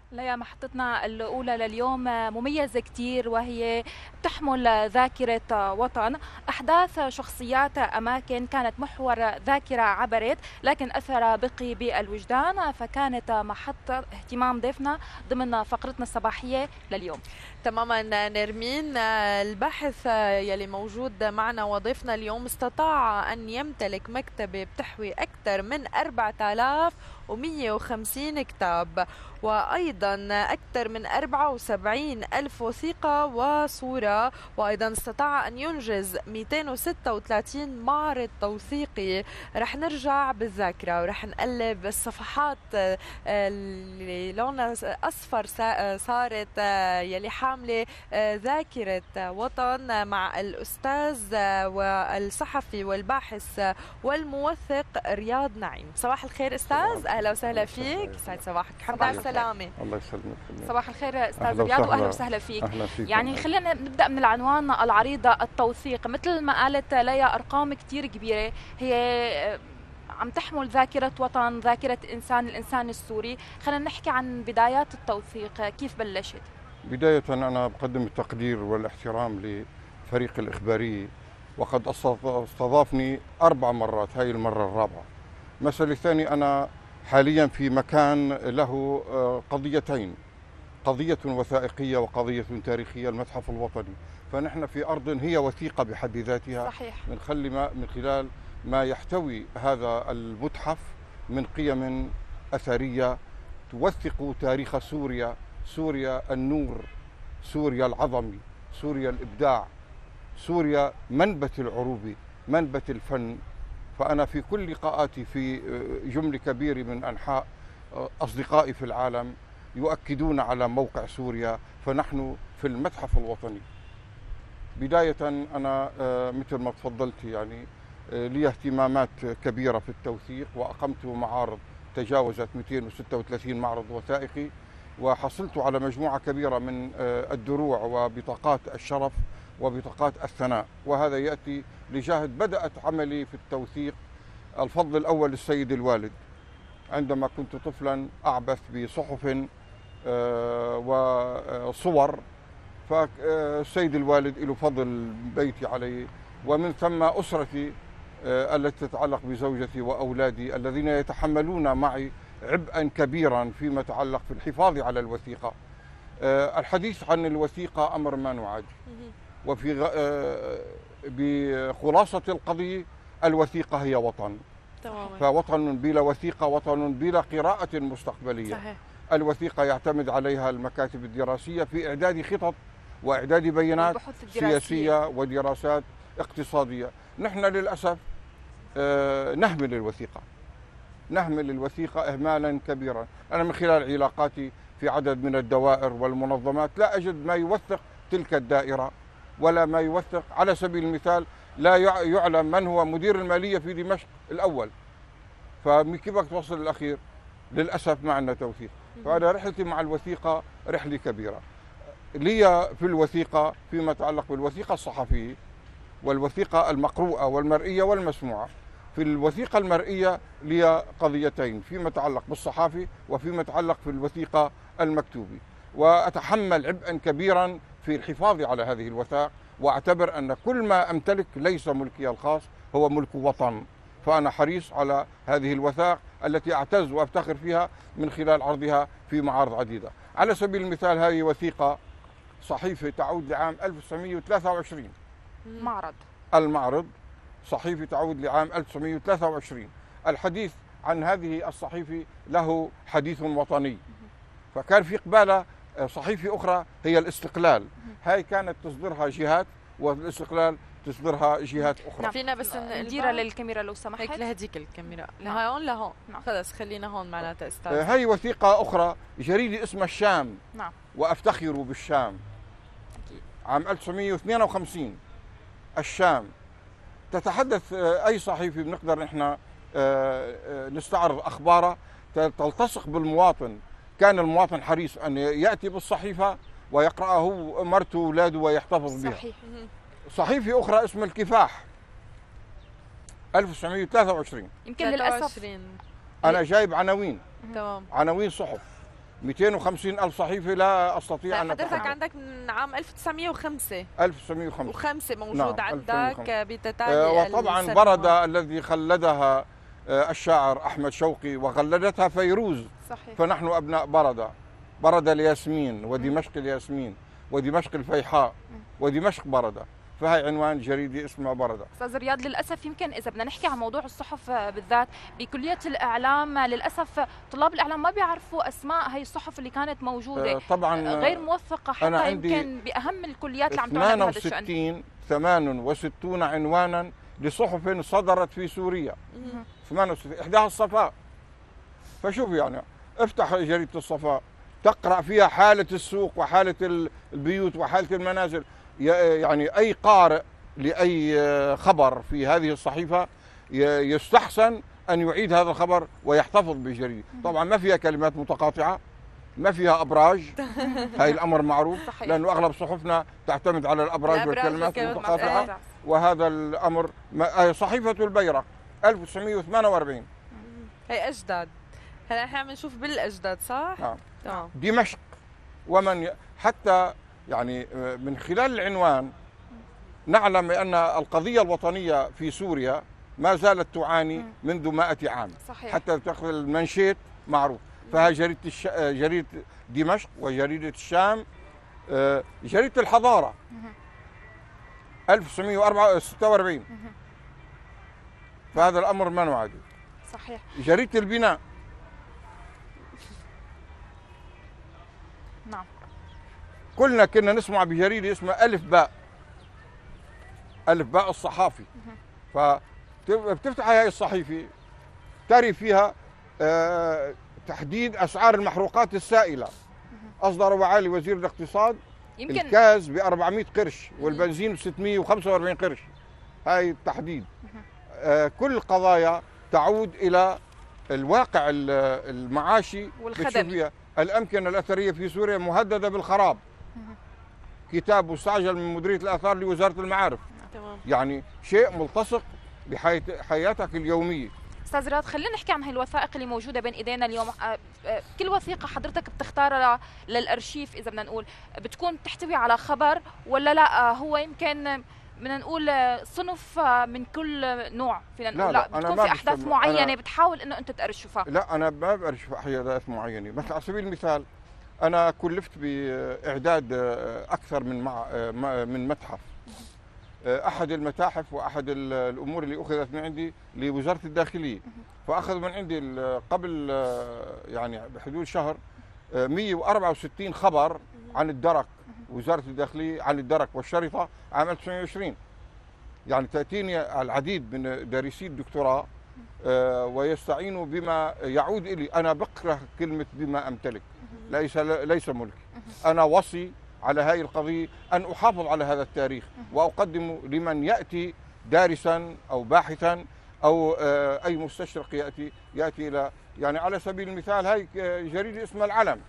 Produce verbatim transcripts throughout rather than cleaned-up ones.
ليا محطتنا الأولى لليوم مميزة كتير، وهي بتحمل ذاكرة وطن، أحداث، شخصيات، أماكن كانت محور ذاكرة عبرت، لكن أثر بقي بالوجدان، فكانت محط اهتمام ضيفنا ضمن فقرتنا الصباحية لليوم. تماما نرمين، الباحث يلي موجود معنا وضيفنا اليوم استطاع أن يمتلك مكتبة بتحوي أكثر من أربعة آلاف ومئة وخمسين كتاب، وأيضا أكثر من أربعة وسبعين ألف وثيقة وصورة، وأيضا استطاع أن ينجز مئتين وستة وثلاثين معرض توثيقي. رح نرجع بالذاكرة ورح نقلب الصفحات اللي لونها أصفر صارت يلي حاملة ذاكرة وطن مع الأستاذ والصحفي والباحث والموثق رياض نعيم. صباح الخير أستاذ، أهلا وسهلا فيك، سعد صباحك، الحمد لله على السلامة. الله يسلمك. صباح الخير أستاذ رياض، وأهلا وسهلا فيك. أهلا فيك. يعني خلينا نبدأ من العنوان العريض، التوثيق. مثل ما قالت ليا، أرقام كتير كبيرة، هي عم تحمل ذاكرة وطن، ذاكرة إنسان، الإنسان السوري. خلينا نحكي عن بدايات التوثيق، كيف بلشت؟ بداية أنا بقدم التقدير والاحترام لفريق الإخبارية، وقد استضافني أربع مرات، هاي المرة الرابعة. المسألة الثانية، أنا حاليا في مكان له قضيتين، قضية وثائقية وقضية تاريخية، المتحف الوطني. فنحن في أرض هي وثيقة بحد ذاتها. صحيح. من خلي ما من خلال ما يحتوي هذا المتحف من قيم أثرية توثق تاريخ سوريا، سوريا النور، سوريا العظمي، سوريا الإبداع، سوريا منبت العروبة، منبت الفن. فأنا في كل لقاءاتي في جملة كبيرة من أنحاء أصدقائي في العالم يؤكدون على موقع سوريا، فنحن في المتحف الوطني. بداية أنا مثل ما تفضلت يعني لي اهتمامات كبيرة في التوثيق، وأقمت معارض تجاوزت مئتين وستة وثلاثين معرض وثائقي، وحصلت على مجموعة كبيرة من الدروع وبطاقات الشرف وبطاقات الثناء، وهذا يأتي لجهد بدأت عملي في التوثيق. الفضل الأول للسيد الوالد، عندما كنت طفلا أعبث بصحف وصور، فالسيد الوالد له فضل بيتي علي، ومن ثم أسرتي التي تتعلق بزوجتي وأولادي الذين يتحملون معي عبئا كبيرا فيما يتعلق في الحفاظ على الوثيقة. الحديث عن الوثيقة أمر ما نعاد، وفي بخلاصة القضية الوثيقة هي وطن. تماما. فوطن بلا وثيقة وطن بلا قراءة مستقبلية. صحيح. الوثيقة يعتمد عليها المكاتب الدراسية في إعداد خطط وإعداد بيانات سياسية ودراسات اقتصادية. نحن للأسف نهمل الوثيقة، نهمل الوثيقة إهمالا كبيرا. أنا من خلال علاقاتي في عدد من الدوائر والمنظمات لا أجد ما يوثق تلك الدائرة، ولا ما يوثق. على سبيل المثال لا يعلم من هو مدير المالية في دمشق الأول، فمن كيف توصل الأخير؟ للأسف ما عندنا توثيق. فأنا رحلتي مع الوثيقة رحلة كبيرة. لي في الوثيقة فيما يتعلق بالوثيقة الصحفية والوثيقة المقروءة والمرئية والمسموعة. في الوثيقة المرئية لي قضيتين، فيما يتعلق بالصحافي وفيما يتعلق في الوثيقة المكتوبة، وأتحمل عبئا كبيرا في الحفاظ على هذه الوثائق، وأعتبر أن كل ما أمتلك ليس ملكي الخاص، هو ملك وطن. فأنا حريص على هذه الوثائق التي أعتز وأفتخر فيها من خلال عرضها في معارض عديدة. على سبيل المثال هذه وثيقة صحيفة تعود لعام ألف وتسعمئة وثلاثة وعشرين. معرض المعرض صحيفة تعود لعام ألف وتسعمئة وثلاثة وعشرين. الحديث عن هذه الصحيفة له حديث وطني. فكان في قبالة صحيفة أخرى هي الاستقلال، هاي كانت تصدرها جهات والاستقلال تصدرها جهات أخرى. نعم. فينا بس نديرها للكاميرا لو سمحت. هيك لهديك الكاميرا، نعم. لهون لهون. نعم. خلص خلينا هون معناتها استاذ. هاي وثيقة أخرى، جريدة اسمها الشام. نعم. وأفتخر بالشام. أكيد. عام ألف وتسعمئة واثنين وخمسين. الشام تتحدث أي صحيفة بنقدر نحن نستعرض أخبارها تلتصق بالمواطن. كان المواطن حريص أن يأتي بالصحيفة ويقرأه مرته وأولاده ويحتفظ بها. صحيح. صحيفة أخرى اسمها الكفاح ألف وتسعمئة وثلاثة وعشرين. يمكن للأسف أنا جايب عناوين، تمام. عناوين صحف. مئتين وخمسين ألف صحيفة لا أستطيع أن حضرتك أتحدث. عندك من عام ألف وتسعمائة وخمسة ألف وتسعمائة وخمسة وخمسة موجود نعم. عندك بتتالي آه وطبعا بردة الذي خلدها آه الشاعر أحمد شوقي وخلدتها فيروز. صحيح. فنحن أبناء بردة، بردة الياسمين ودمشق الياسمين ودمشق الفيحاء ودمشق بردة، فهي عنوان جريدة اسمها بردة. استاذ رياض، للاسف يمكن اذا بدنا نحكي عن موضوع الصحف بالذات بكليه الاعلام، للاسف طلاب الاعلام ما بيعرفوا اسماء هي الصحف اللي كانت موجوده، طبعا غير موثقه حتى أنا يمكن باهم الكليات اللي عم تعمل هذا الشأن. ثمانية وستين ثمانية وستين عنوانا لصحف صدرت في سوريا. ثمانية وستين احداها الصفاء. فشوف يعني افتح جريده الصفاء تقرا فيها حاله السوق وحاله البيوت وحاله المنازل. يعني أي قارئ لأي خبر في هذه الصحيفة يستحسن أن يعيد هذا الخبر ويحتفظ بالجريدة. طبعا ما فيها كلمات متقاطعة، ما فيها أبراج، هاي الأمر معروف لأنه أغلب صحفنا تعتمد على الأبراج والكلمات المتقاطعة، وهذا الأمر صحيفة البيرق ألف وتسعمائة وثمانية وأربعين. هي أجداد. هلا نحن عم نشوف بالأجداد صح؟ نعم. آه. دمشق ومن ي... حتى يعني من خلال العنوان نعلم بأن القضية الوطنية في سوريا ما زالت تعاني منذ مائة عام. صحيح. حتى تأخذ المنشيت معروف. فهي جريدة الش... جريدة دمشق وجريدة الشام، جريدة الحضارة ألف وتسعمائة وستة وأربعين. فهذا الأمر ما نعادي. صحيح. جريدة البناء. نعم. كلنا كنا نسمع بجريدة اسمها ألف باء، ألف باء الصحافي. فبتفتح هاي الصحيفة تري فيها أه تحديد أسعار المحروقات السائلة. أصدر معالي وزير الاقتصاد يمكن الكاز ب أربعمائة قرش والبنزين ب ستمائة وخمسة وأربعين قرش. هاي التحديد. أه كل القضايا تعود إلى الواقع المعاشي والخدمي. الأمكنة الأثرية في سوريا مهددة بالخراب. كتاب مستعجل من مديرية الآثار لوزارة المعارف. تمام. يعني شيء ملتصق بحياتك اليومية. استاذ رياض، خلينا نحكي عن هاي الوثائق اللي موجودة بين ايدينا اليوم. كل وثيقة حضرتك بتختارها للأرشيف إذا بدنا نقول بتكون تحتوي على خبر ولا لا هو يمكن بدنا نقول صنف من كل نوع فينا نقول؟ لا, لا, لا بتكون في احداث معينه بتحاول انه انت تأرشفها. لا انا ما بأرشف احداث معينه. مثلا على سبيل المثال انا كلفت باعداد اكثر من مع من متحف. احد المتاحف واحد الامور اللي اخذت من عندي لوزاره الداخليه، فاخذوا من عندي قبل يعني بحدود شهر مئة وأربعة وستين خبر عن الدرك. وزارة الداخلية عن الدرك والشرطة عام ألف وتسعمائة وعشرين. يعني تأتيني العديد من دارسي الدكتوراه ويستعينوا بما يعود إلي. أنا بكره كلمة بما أمتلك، ليس ليس ملكي. أنا وصي على هذه القضية أن أحافظ على هذا التاريخ وأقدمه لمن يأتي دارسا أو باحثا أو أي مستشرق يأتي يأتي إلى. يعني على سبيل المثال هاي جريدة اسمها العلم.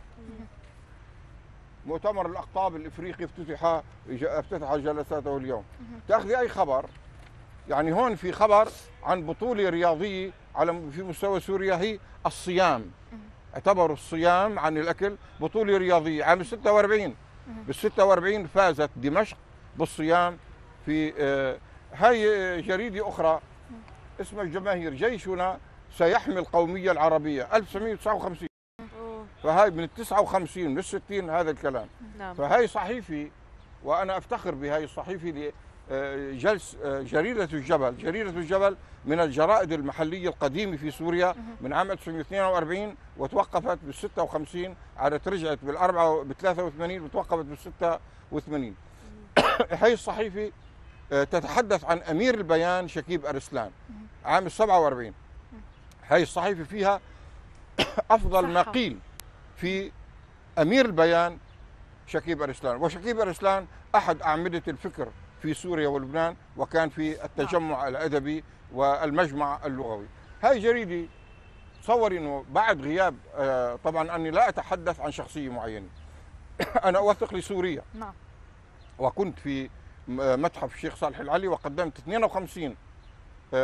مؤتمر الأقطاب الإفريقي افتتح افتتح جلساته اليوم. تأخذي أي خبر، يعني هون في خبر عن بطولة رياضية على في مستوى سوريا هي الصيام. اعتبروا الصيام عن الأكل بطولة رياضية عام ستة وأربعين. بال ستة وأربعين فازت دمشق بالصيام. في آه هاي جريدة أخرى اسمها الجماهير، جيشنا سيحمي القومية العربية ألف وتسعمائة وتسعة وخمسين. فهاي من التسعة وخمسين من الستين هذا الكلام. نعم. فهاي صحيفي وأنا أفتخر بهاي الصحيفة لجلس جريدة الجبل. جريدة الجبل من الجرائد المحلية القديمة في سوريا من عام ألف وتسعمائة واثنين وأربعين وتوقفت بال ستة وخمسين، عادت رجعت بالأربعة ب ثلاثة وثمانين وتوقفت بال ستة وثمانين. هاي الصحيفة تتحدث عن أمير البيان شكيب أرسلان عام سبعة وأربعين. هاي الصحيفة فيها أفضل ما قيل في أمير البيان شكيب أرسلان. وشكيب أرسلان أحد أعمدة الفكر في سوريا ولبنان، وكان في التجمع الأدبي والمجمع اللغوي. هاي جريدة تصور أنه بعد غياب، طبعا أني لا أتحدث عن شخصية معينة، أنا أوثق لسوريا. نعم. وكنت في متحف الشيخ صالح العلي وقدمت اثنين وخمسين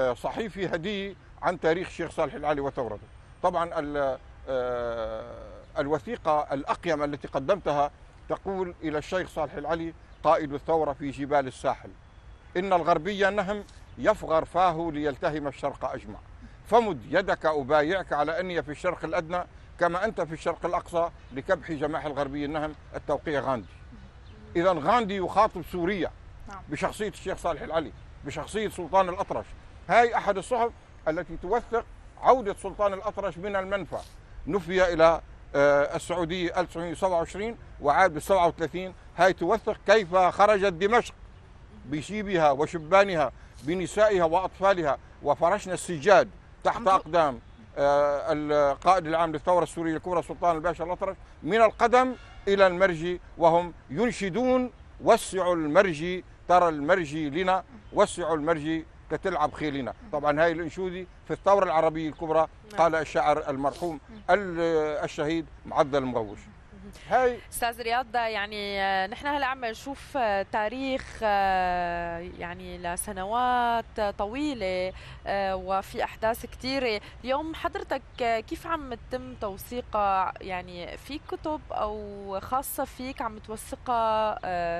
صحيفة هدية عن تاريخ الشيخ صالح العلي وثورته. طبعا الوثيقة الأقيم التي قدمتها تقول إلى الشيخ صالح العلي قائد الثورة في جبال الساحل: إن الغربي نهم يفغر فاه ليلتهم الشرق أجمع، فمد يدك أبايعك على أني في الشرق الأدنى كما أنت في الشرق الأقصى لكبح جماح الغربي النهم التوقيع غاندي. إذا غاندي يخاطب سوريا بشخصية الشيخ صالح العلي، بشخصية سلطان الأطرش. هاي أحد الصحف التي توثق عودة سلطان الأطرش من المنفى، نفي إلى السعودية ألف وتسعمئة وسبعة وعشرين وعاد بال سبعة وثلاثين. هاي توثق كيف خرجت دمشق بشيبها وشبانها بنسائها وأطفالها، وفرشنا السجاد تحت أقدام القائد العام للثورة السورية الكبرى سلطان الباشا الأطرش من القدم إلى المرجي، وهم ينشدون: وسعوا المرجي ترى المرجي لنا، وسعوا المرجي تتلعب خيلنا. طبعا هاي الانشودي في الثورة العربية الكبرى قال الشاعر المرحوم الشهيد معدل المغوش. هاي استاذ رياض، يعني نحن هلا عم نشوف تاريخ يعني لسنوات طويله وفي احداث كثيره. اليوم حضرتك كيف عم تتم توثيقها؟ يعني في كتب او خاصه فيك عم توثقها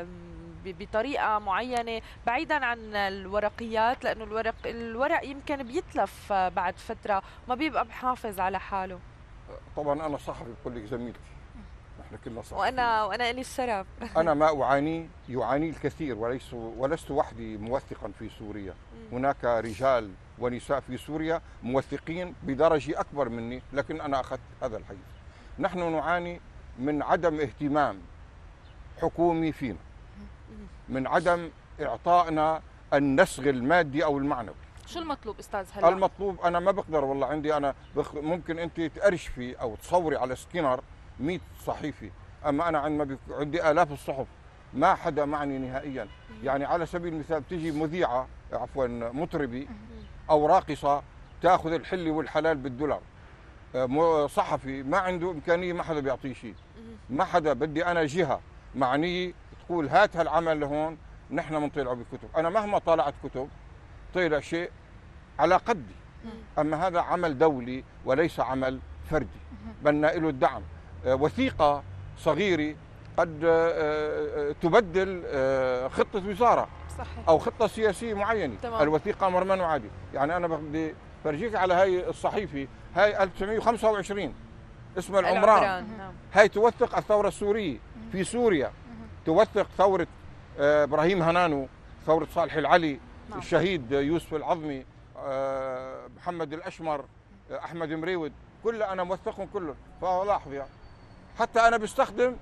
بطريقه معينه بعيدا عن الورقيات؟ لانه الورق الورق يمكن بيتلف بعد فتره ما بيبقى محافظ على حاله. طبعا انا صحفي بقول لك زميلتي، نحن كلنا صحفيين. وانا وانا لي الشرف. انا ما اعاني يعاني الكثير، وليس ولست وحدي موثقا في سوريا. هناك رجال ونساء في سوريا موثقين بدرجه اكبر مني، لكن انا اخذت هذا الحيز. نحن نعاني من عدم اهتمام حكومي فينا، من عدم اعطائنا النسغ المادي او المعنوي. شو المطلوب استاذ هلا؟ المطلوب انا ما بقدر والله، عندي انا بخ... ممكن انت تأرشفي او تصوري على سكينر مئة صحيفي، اما انا عندما بك... عندي الاف الصحف ما حدا معني نهائيا. يعني على سبيل المثال تيجي مذيعه عفوا مطربي او راقصه تاخذ الحلي والحلال بالدولار، صحفي ما عنده امكانيه ما حدا بيعطيه شيء، ما حدا. بدي انا جهه معنيه تقول هات هالعمل لهون نحن بنطلعه بكتب. انا مهما طالعت كتب طلع شيء على قدي، اما هذا عمل دولي وليس عمل فردي، بدنا له الدعم. وثيقه صغيره قد تبدل خطه وزاره صحيح. او خطه سياسيه معينه. تمام. الوثيقه امر ما عادي. يعني انا بدي فرجيك على هاي الصحيفه، هاي ألف وتسعمئة وخمسة وعشرين اسمها العمران, العمران. هاي توثق الثوره السوريه في سوريا، توثق ثوره ابراهيم هنانو، ثوره صالح العلي، نعم. الشهيد يوسف العظمي، محمد الاشمر، احمد مريود، كل انا موثقهم كلهم. فلاحظ يعني حتى انا بستخدم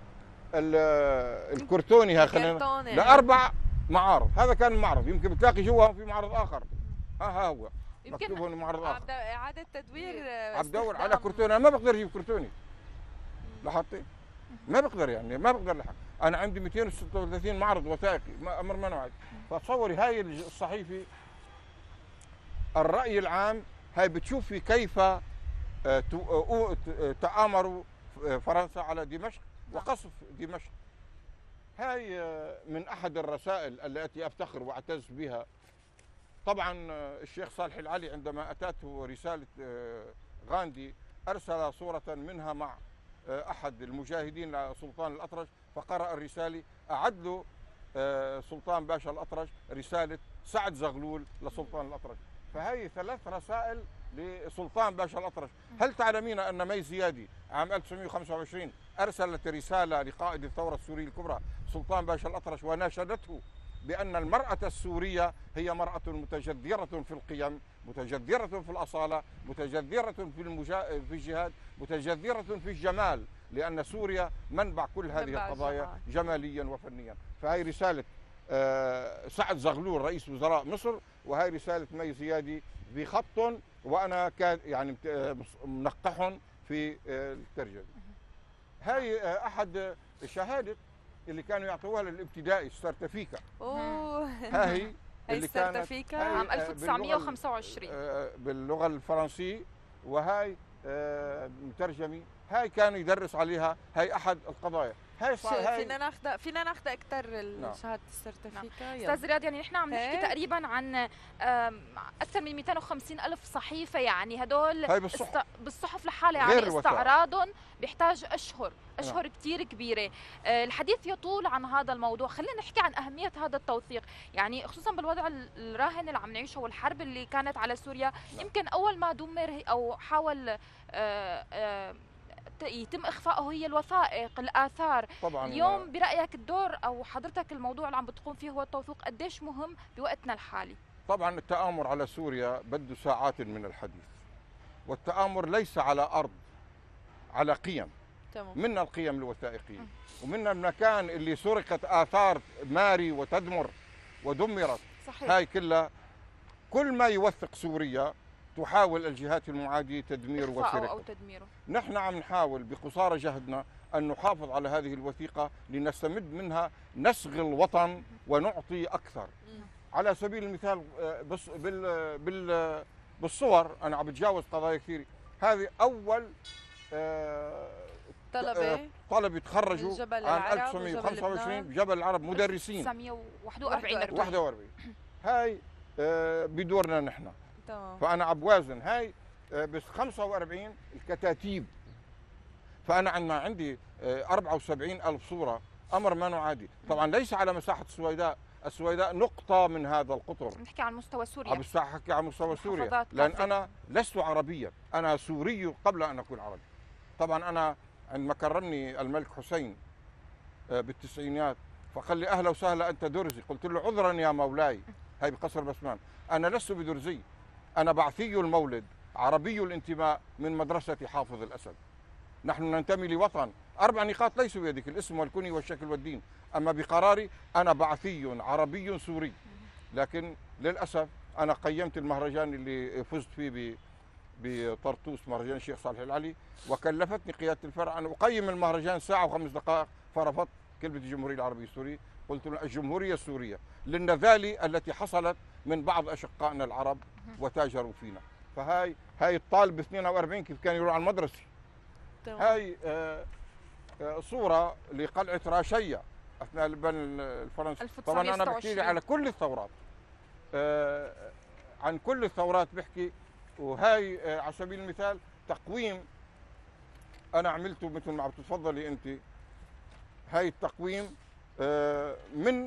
الكرتوني ها خلينا لاربع معارض. هذا كان معرض، يمكن بتلاقي جوا في معرض اخر، ها ها هو مكتوب هون معرض اخر. اعاده تدوير، عم بدور على كرتون، انا ما بقدر اجيب كرتوني، لاحظتي؟ ما بقدر يعني ما بقدر لحق. انا عندي مئتين وستة وثلاثين معرض وثائقي امر ما نوعد. فتصوري هاي الصحيفه الراي العام هاي بتشوفي كيف تآمروا فرنسا على دمشق وقصف دمشق. هاي من احد الرسائل التي افتخر واعتز بها. طبعا الشيخ صالح العلي عندما اتته رساله غاندي ارسل صوره منها مع احد المجاهدين لسلطان الاطرش، فقرأ الرساله، اعد له سلطان باشا الاطرش رساله سعد زغلول لسلطان الاطرش. فهي ثلاث رسائل لسلطان باشا الاطرش. هل تعلمين ان مي زيادي عام ألف وتسعمئة وخمسة وعشرين ارسلت رساله لقائد الثوره السوريه الكبرى سلطان باشا الاطرش وناشدته بأن المرأة السورية هي مرأة متجذرة في القيم، متجذرة في الأصالة، متجذرة في المجا... في الجهاد، متجذرة في الجمال، لأن سوريا منبع كل هذه القضايا جماليا وفنيا. فهي رسالة سعد زغلول رئيس وزراء مصر، وهي رسالة مي زيادي بخط، وأنا كان يعني منقحهم في الترجمة. هاي أحد الشهادة اللي كانوا يعطوها للابتدائي، السرتفيكا. اوه ها هي اللي كانت عام ألف وتسعمئة وخمسة وعشرين باللغه الفرنسيه، وهاي مترجمه. هاي كانوا يدرس عليها، هاي احد القضايا. هاي صار فينا ناخذ فينا ناخذ اكثر شهاده السيرتيفيكا. استاذ رياض، يعني نحن عم نحكي تقريبا عن اكثر من مئتين وخمسين الف صحيفه، يعني هدول هاي بالصحف, است... بالصحف لحالها، يعني استعراضهم بيحتاج اشهر اشهر نعم. كثير كبيره. الحديث يطول عن هذا الموضوع، خلينا نحكي عن اهميه هذا التوثيق، يعني خصوصا بالوضع الراهن اللي عم نعيشه والحرب اللي كانت على سوريا. نعم. يمكن اول ما دمر او حاول آآ آآ يتم اخفائه هي الوثائق، الاثار. طبعا اليوم برايك الدور او حضرتك الموضوع اللي عم بتقوم فيه هو التوثيق قديش مهم بوقتنا الحالي؟ طبعا التآمر على سوريا بده ساعات من الحديث، والتآمر ليس على ارض، على قيم. تمام. منا القيم الوثائقيه، ومنا المكان اللي سرقت اثار ماري وتدمر ودمرت. صحيح. هاي كلها كل ما يوثق سوريا تحاول الجهات المعادية تدميره وسرقته أو تدميره. نحن عم نحاول بقصارى جهدنا أن نحافظ على هذه الوثيقة لنستمد منها نسغ الوطن ونعطي أكثر. م. على سبيل المثال بس بال بال بالصور أنا عم بتجاوز قضايا كثير. هذه أول طلبة طلبة تخرجوا عام ألف وتسعمئة وخمسة وعشرين بجبل العرب، مدرسين ألف وتسعمئة وواحد وأربعين واحد وأربعين. هاي بدورنا نحن. طبعا. فأنا عم بوازن هاي بس خمسة وأربعين الكتاتيب، فأنا عندنا عندي أربعة وسبعين ألف صورة، أمر ما عادي. طبعا ليس على مساحة السويداء، السويداء نقطة من هذا القطر. نحكي عن مستوى سوريا. عم بحكي عن مستوى سوريا، لأن أنا لست عربيا، أنا سوري قبل أن أكون عربي. طبعا أنا عندما كرمني الملك حسين بالتسعينيات فقال لي أهلا وسهلا أنت درزي، قلت له عذرا يا مولاي، هاي بقصر بسمان، أنا لست بدرزي، أنا بعثي المولد، عربي الانتماء من مدرسة حافظ الأسد. نحن ننتمي لوطن، أربع نقاط ليسوا بيدك، الاسم والكني والشكل والدين، أما بقراري أنا بعثي عربي سوري. لكن للأسف أنا قيمت المهرجان اللي فزت فيه بطرطوس، مهرجان الشيخ صالح العلي، وكلفتني قيادة الفرع أن أقيم المهرجان ساعة وخمس دقائق، فرفضت كلمة الجمهورية العربية السورية، قلت الجمهورية السورية للنذالي التي حصلت من بعض أشقائنا العرب وتاجروا فينا. فهاي هاي الطالب ب اثنين وأربعين كيف كان يروح على المدرسة. هاي آه آه صورة لقلعة راشية أثناء البن الفرنسي. طبعا أنا بحكي لي على كل الثورات، آه عن كل الثورات بحكي. وهاي آه على سبيل المثال تقويم أنا عملته مثل ما عم تتفضلي أنت. هاي التقويم آه من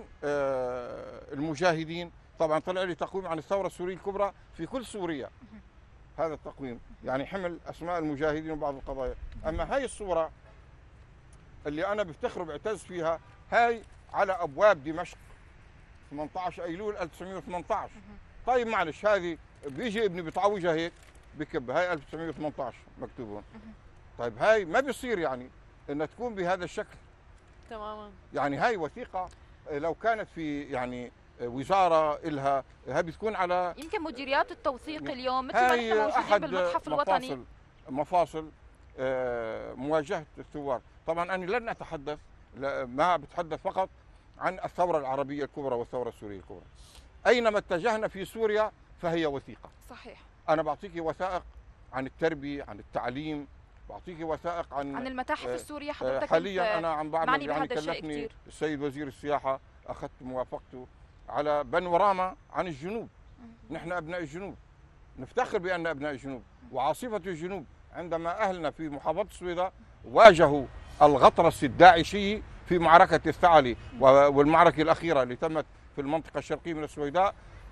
آه المجاهدين. طبعا طلع لي تقويم عن الثورة السورية الكبرى في كل سوريا. هذا التقويم يعني حمل أسماء المجاهدين وبعض القضايا. أما هاي الصورة اللي أنا بفتخر وبعتز فيها، هاي على أبواب دمشق ثمانية عشر أيلول ألف وتسعمئة وثمانية عشر. طيب معلش هذه بيجي ابني بتعوجها هيك بكب، هاي ألف وتسعمئة وثمانية عشر مكتوبون. طيب هاي ما بيصير يعني انها تكون بهذا الشكل تماما. يعني هاي وثيقة لو كانت في يعني وزارة إلها، هاي بتكون على يمكن مديريات التوثيق اليوم مثل ما نحن موجودين بالمتحف الوطني. مفاصل مفاصل مواجهة الثوار. طبعا أنا لن أتحدث، ما بتحدث فقط عن الثورة العربية الكبرى والثورة السورية الكبرى. أينما اتجهنا في سوريا فهي وثيقة. صحيح. أنا بعطيك وثائق عن التربية، عن التعليم، بعطيك وثائق عن عن المتاحف السورية. حضرتك حاليا أنا عم بعمل يعني كلفني السيد وزير السياحة، أخذت موافقته على بانوراما عن الجنوب. نحن أبناء الجنوب، نفتخر بأن أبناء الجنوب وعاصفة الجنوب. عندما أهلنا في محافظة السويداء واجهوا الغطرس الداعشي في معركة الثعلي والمعركة الأخيرة اللي تمت في المنطقة الشرقية من السويداء،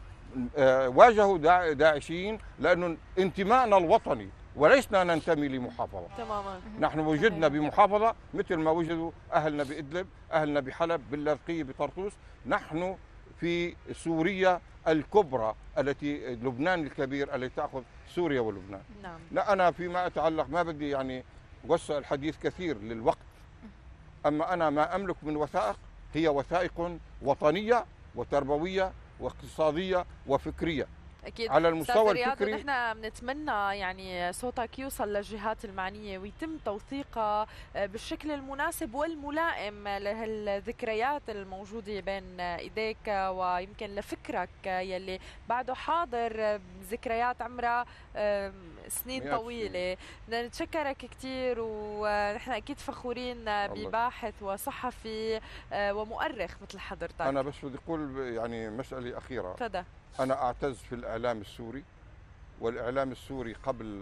واجهوا داعشيين لأنه انتمائنا الوطني ولسنا ننتمي لمحافظة. تماما. نحن وجدنا بمحافظة مثل ما وجدوا أهلنا بإدلب، أهلنا بحلب، باللاذقية، بطرطوس. نحن في سوريا الكبرى التي لبنان الكبير التي تأخذ سوريا ولبنان. نعم. لا أنا فيما أتعلق ما بدي يعني وسع الحديث كثير للوقت. أما أنا ما أملك من وثائق هي وثائق وطنية وتربوية واقتصادية وفكرية. أكيد. على المستوى الفكري نحن بنتمنى يعني صوتك يوصل للجهات المعنيه ويتم توثيقها بالشكل المناسب والملائم لهالذكريات الموجوده بين ايديك ويمكن لفكرك يلي بعده حاضر، ذكريات عمرها سنين طويله. بدنا نتشكرك كثير، ونحن اكيد فخورين بباحث وصحفي ومؤرخ مثل حضرتك. انا بس بدي اقول يعني مساله اخيره. تفضل. أنا أعتز في الإعلام السوري، والإعلام السوري قبل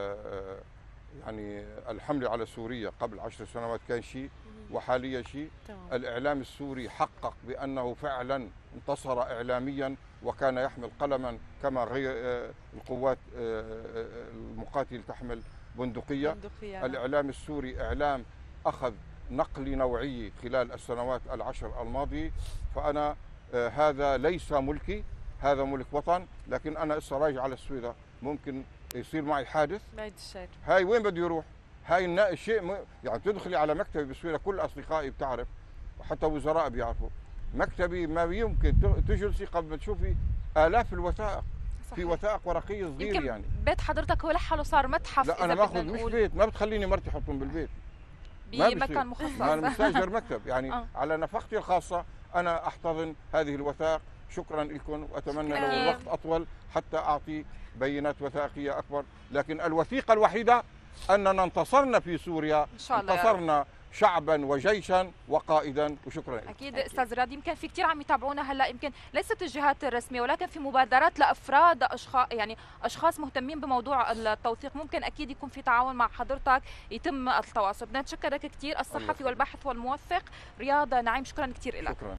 يعني الحملة على سوريا قبل عشر سنوات كان شيء، وحاليا شيء. الإعلام السوري حقق بأنه فعلا انتصر إعلاميا وكان يحمل قلما كما غير القوات المقاتلة تحمل بندقية. بندقية. الإعلام السوري إعلام أخذ نقل نوعي خلال السنوات العشر الماضية، فأنا هذا ليس ملكي، هذا ملك وطن. لكن انا هسه راجع على السويدة، ممكن يصير معي حادث، هاي وين بده يروح؟ هاي الشيء م... يعني تدخلي على مكتبي بالسويدة، كل اصدقائي بتعرف وحتى وزراء بيعرفوا مكتبي ما يمكن تجلسي قبل ما تشوفي آلاف الوثائق. صحيح. في وثائق ورقيه صغيره يعني. بيت حضرتك هو لحاله صار متحف. لا انا باخذ مش بيت، ما بتخليني مرتي احطهم بالبيت بمكان مخصص. انا مستاجر مكتب يعني آه. على نفقتي الخاصه انا احتضن هذه الوثائق. شكرا لكم، واتمنى لو الوقت اطول حتى اعطي بينات وثائقيه اكبر. لكن الوثيقه الوحيده اننا انتصرنا في سوريا، إن شاء الله انتصرنا شعبا وجيشا وقائدا. وشكرا لك. اكيد استاذ رياض، يمكن في كثير عم يتابعونا هلا، يمكن ليست الجهات الرسميه ولكن في مبادرات لافراد اشخاص يعني اشخاص مهتمين بموضوع التوثيق، ممكن اكيد يكون في تعاون مع حضرتك يتم التواصل. بدنا نتشكرك كثير الصحفي والباحث والموثق رياض نعيم، شكرا كثير لك.